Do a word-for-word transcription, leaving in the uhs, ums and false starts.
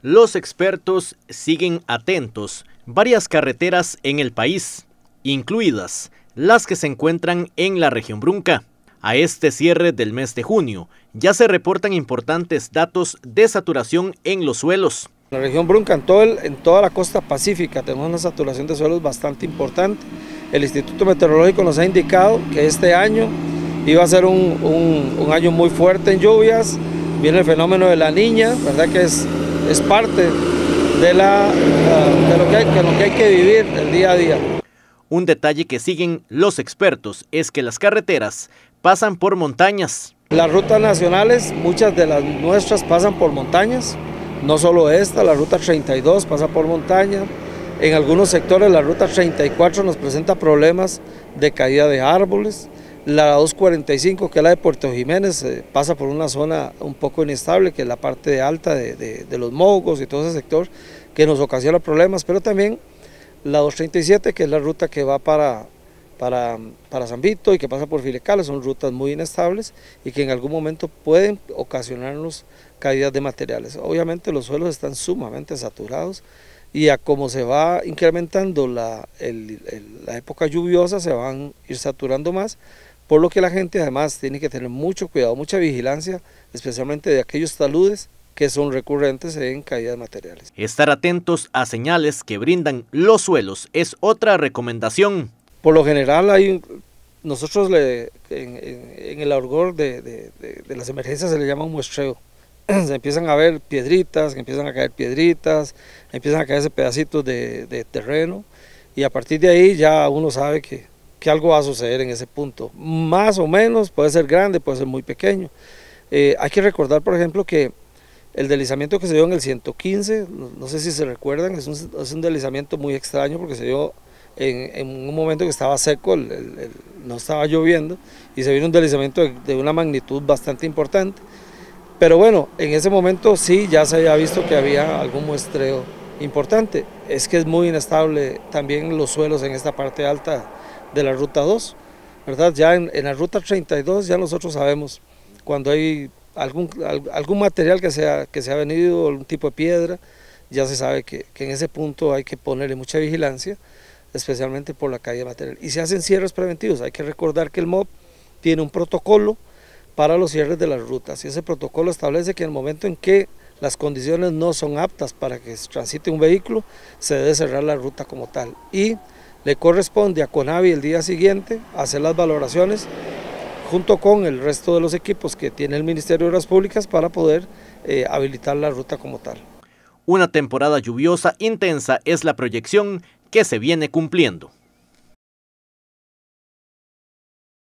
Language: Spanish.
Los expertos siguen atentos varias carreteras en el país, incluidas las que se encuentran en la región Brunca. A este cierre del mes de junio ya se reportan importantes datos de saturación en los suelos. En la región Brunca, en, todo el, en toda la costa pacífica, tenemos una saturación de suelos bastante importante. El Instituto Meteorológico nos ha indicado que este año iba a ser un, un, un año muy fuerte en lluvias. Viene el fenómeno de la Niña, ¿verdad? Que es, es parte de, la, de, lo que hay, de lo que hay que vivir el día a día. Un detalle que siguen los expertos es que las carreteras pasan por montañas. Las rutas nacionales, muchas de las nuestras pasan por montañas, no solo esta, la ruta treinta y dos pasa por montaña. En algunos sectores la ruta treinta y cuatro nos presenta problemas de caída de árboles. La doscientos cuarenta y cinco, que es la de Puerto Jiménez, eh, pasa por una zona un poco inestable, que es la parte de alta de, de, de los Mogos y todo ese sector, que nos ocasiona problemas, pero también la doscientos treinta y siete, que es la ruta que va para, para, para San Vito y que pasa por Filecales, son rutas muy inestables y que en algún momento pueden ocasionarnos caídas de materiales. Obviamente los suelos están sumamente saturados y a como se va incrementando la, el, el, la época lluviosa se van a ir saturando más, por lo que la gente además tiene que tener mucho cuidado, mucha vigilancia, especialmente de aquellos taludes que son recurrentes en caídas materiales. Estar atentos a señales que brindan los suelos es otra recomendación. Por lo general hay, nosotros le, en, en, en el orgor de, de, de, de las emergencias se le llama un muestreo. Se empiezan a ver piedritas, empiezan a caer piedritas, empiezan a caerse pedacitos de, de terreno y a partir de ahí ya uno sabe que, que algo va a suceder en ese punto. Más o menos, puede ser grande, puede ser muy pequeño. Eh, hay que recordar, por ejemplo, que el deslizamiento que se dio en el ciento quince, no sé si se recuerdan, es un, es un deslizamiento muy extraño porque se dio en, en un momento que estaba seco, el, el, el, no estaba lloviendo y se vino un deslizamiento de, de una magnitud bastante importante. Pero bueno, en ese momento sí ya se había visto que había algún muestreo importante. Es que es muy inestable también los suelos en esta parte alta de la ruta dos, ¿verdad? Ya en, en la ruta treinta y dos ya nosotros sabemos cuando hay algún, algún material que se, ha, que se ha venido, algún tipo de piedra, ya se sabe que, que en ese punto hay que ponerle mucha vigilancia, especialmente por la caída de material. Y se hacen cierres preventivos. Hay que recordar que el M O B tiene un protocolo para los cierres de las rutas y ese protocolo establece que en el momento en que las condiciones no son aptas para que transite un vehículo, se debe cerrar la ruta como tal y le corresponde a CONAVI el día siguiente hacer las valoraciones junto con el resto de los equipos que tiene el Ministerio de Obras Públicas para poder eh, habilitar la ruta como tal. Una temporada lluviosa intensa es la proyección que se viene cumpliendo.